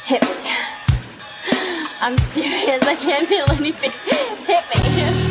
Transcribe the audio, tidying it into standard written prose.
Hit me. I'm serious, I can't feel anything. Hit me.